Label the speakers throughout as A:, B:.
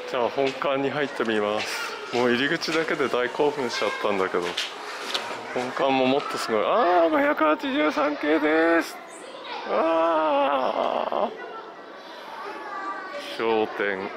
A: じゃあ本館に入ってみます。もう入り口だけで大興奮しちゃったんだけど、本館ももっとすごい。ああ、583系です。ああ、商店。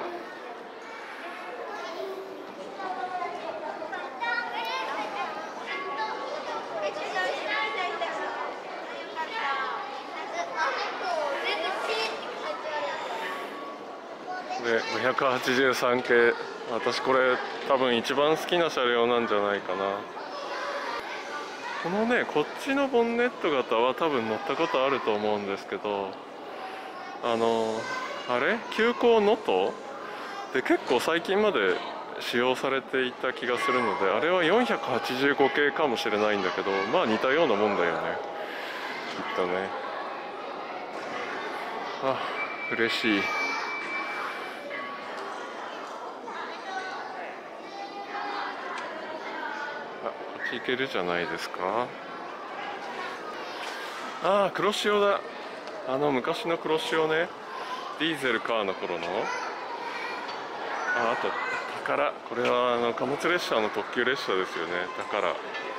A: で、583系、私これ多分一番好きな車両なんじゃないかな。このね、こっちのボンネット型は多分乗ったことあると思うんですけど、あれ急行能登で結構最近まで使用されていた気がするので、あれは485系かもしれないんだけど、まあ似たようなもんだよね、きっとね。あ、嬉しい。あ、こっち行けるじゃないですか。ああ、黒潮だ。昔の黒潮ね。ディーゼルカーの頃の。あと宝、これは貨物列車の特急列車ですよね。宝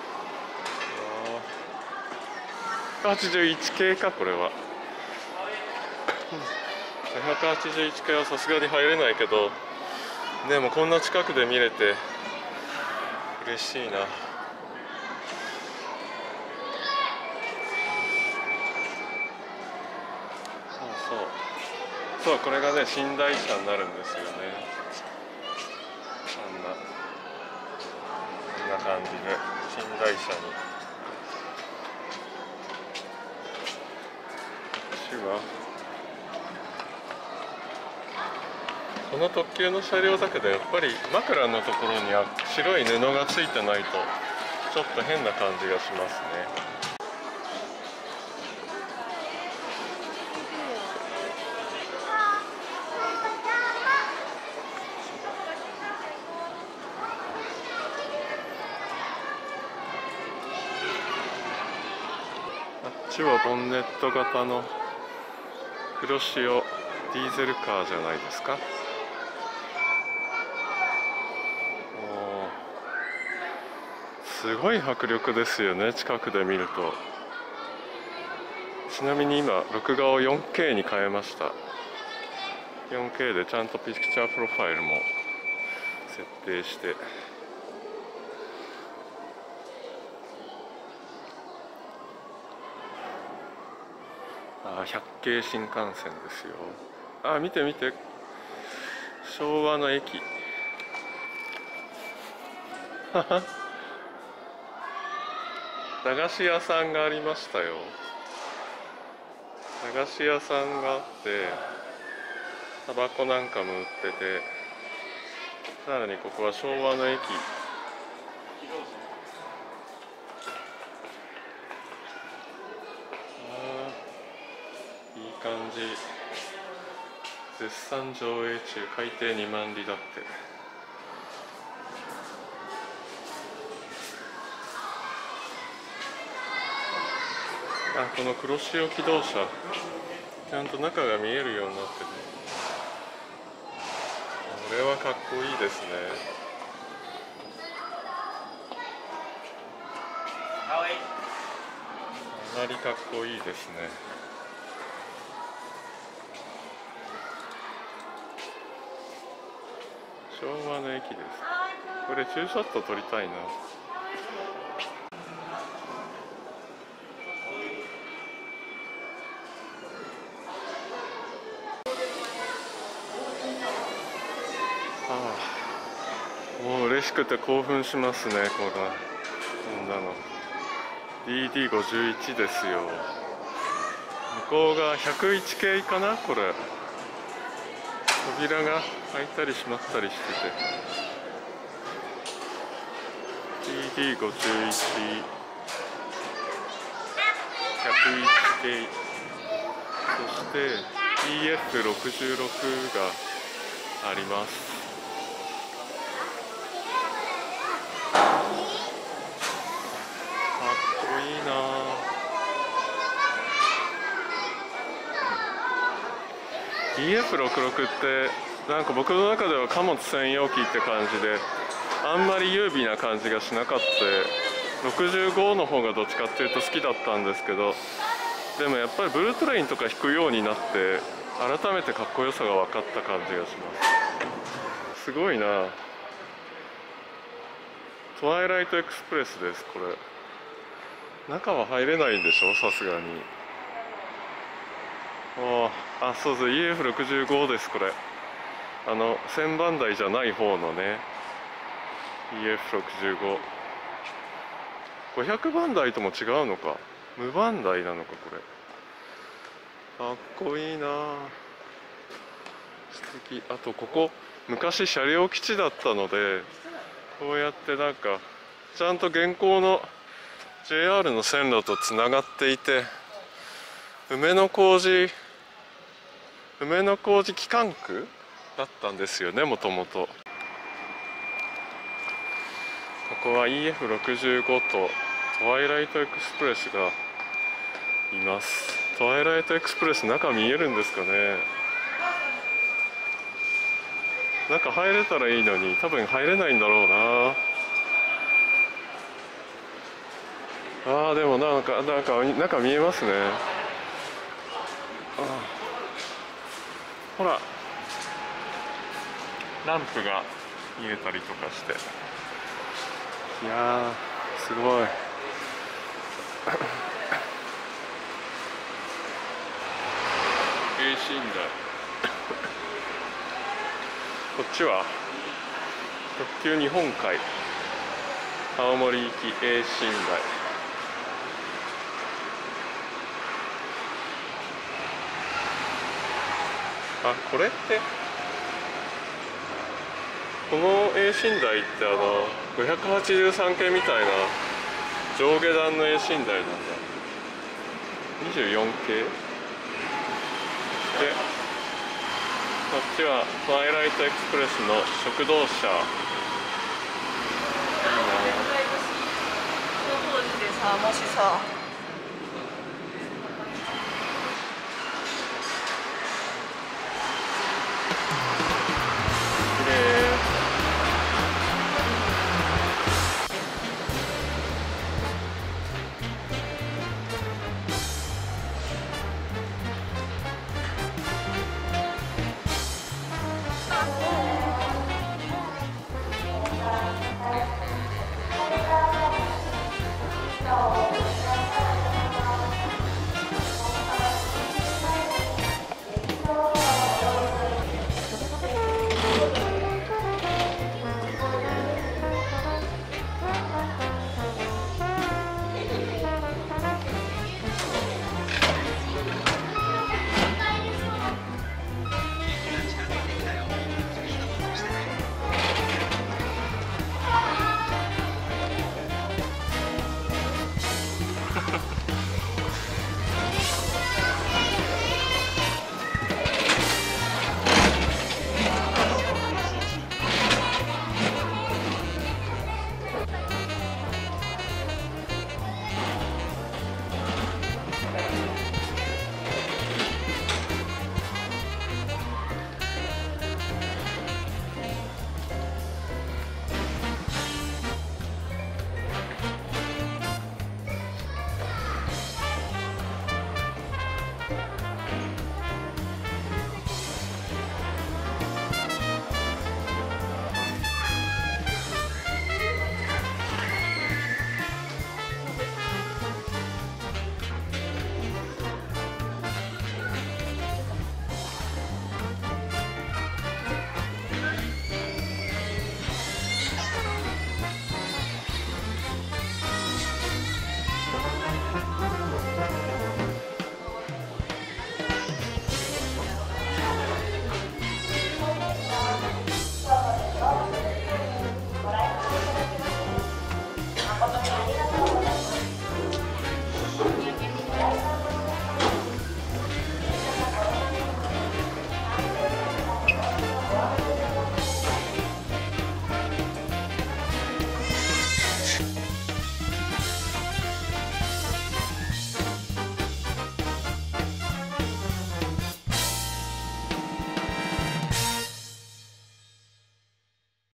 A: 181系か、これは。181系はさすがに入れないけど、でもこんな近くで見れて嬉しいな。そう、これがね、寝台車になるんですよね。こんな感じで寝台車に。この特急の車両だけど、やっぱり枕のところには白い布がついてないとちょっと変な感じがしますね。あっちはボンネット型の黒潮ディーゼルカーじゃないですか。すごい迫力ですよね、近くで見ると。ちなみに今録画を 4K に変えました。 4K でちゃんとピクチャープロファイルも設定して。100系新幹線ですよ。見て見て、昭和の駅。駄菓子屋さんがありましたよ。駄菓子屋さんがあって、タバコなんかも売ってて、さらにここは昭和の駅。いい感じ。絶賛上映中。海底2万里だって。この黒潮機動車、ちゃんと中が見えるようになってる。これはかっこいいですね。かなりかっこいいですね。昭和の駅です。これツーショット撮りたいな。もう嬉しくて興奮しますね、こんなの。DD51 ですよ。向こうが101系かな、これ。扉が開いたり閉まったりしてて。DD51、101系。そして EF66 があります。いいな。EF66 ってなんか僕の中では貨物専用機って感じであんまり優美な感じがしなかった。65の方がどっちかっていうと好きだったんですけど、でもやっぱりブルートレインとか引くようになって改めてかっこよさが分かった感じがします。すごいな。トワイライトエクスプレスです。これ中は入れないんでしょ、さすがに。あ、そうそう、 EF65 です。これ1000番台じゃない方のね EF65。 500番台とも違うのか、無番台なのか。これかっこいいな、素敵。あとここ昔車両基地だったので、こうやってなんかちゃんと現行の JR の線路とつながっていて、梅の小路機関区だったんですよね、もともと。ここは EF65 とトワイライトエクスプレスがいます。トワイライトエクスプレス中見えるんですかね。中入れたらいいのに多分入れないんだろうな。でもなんか中見えますね。ほらランプが見えたりとかして、いやーすごい。A 寝台こっちは特急日本海青森行き A 寝台。これってこの A 寝台って583系みたいな上下段の A 寝台なんだ。24系で、こっちはトワイライトエクスプレスの食堂車。
B: この当時でさ、もしさ